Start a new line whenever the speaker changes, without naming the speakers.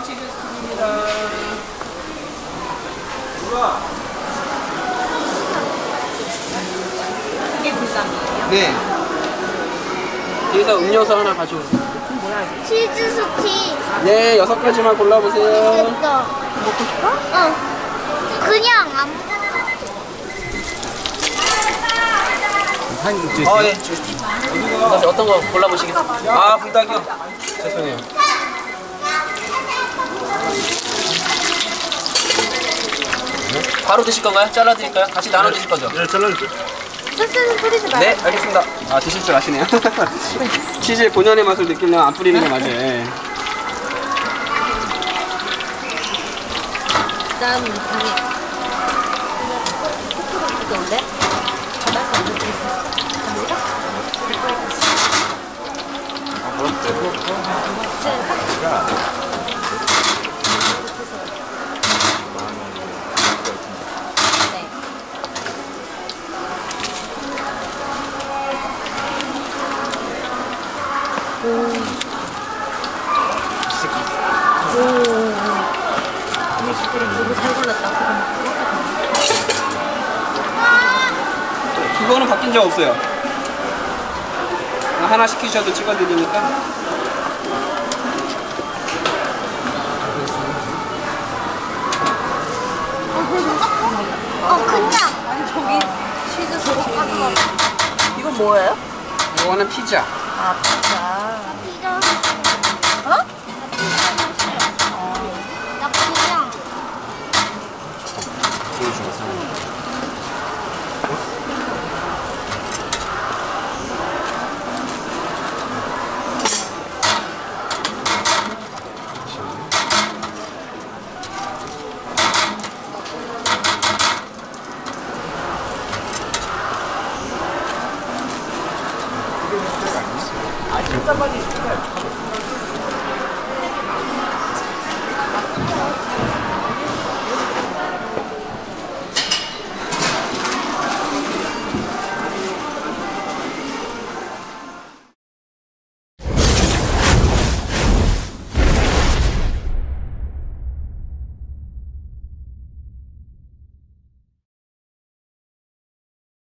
치즈 스틱입니다.
이게 굴감이에요?
네. 뒤에서 음료수 하나 가져오세요.
뭐야 이게?
치즈 스틱.
네, 6가지만 골라보세요.
됐어.
먹고 싶어?
어. 그냥 아무.
네. 주십시오. 어떤 거 골라보시겠어요? 아, 불닭이요? 죄송해요. 바로 드실 건가요? 잘라드릴까요? 같이 나눠 드실 거죠?
네, 잘라주세요.
소스는 뿌리지 말고.
네, 알겠습니다. 아, 드실 줄 아시네요. 치즈의 본연의 맛을 느끼려면 안 뿌리는 게 맞아요. 예.
그다음 이게 좋은데? 바닥에 안 붙어 있어. 너무 잘 골랐다.
그거는 바뀐 적 없어요. 하나 시키셔도 찍어드리니까.
그냥.
아니 저기 치즈 소스. 이건 뭐예요?
이거는 피자.
아 피자.
이런.
어?
나 그냥.
아 진짜 많이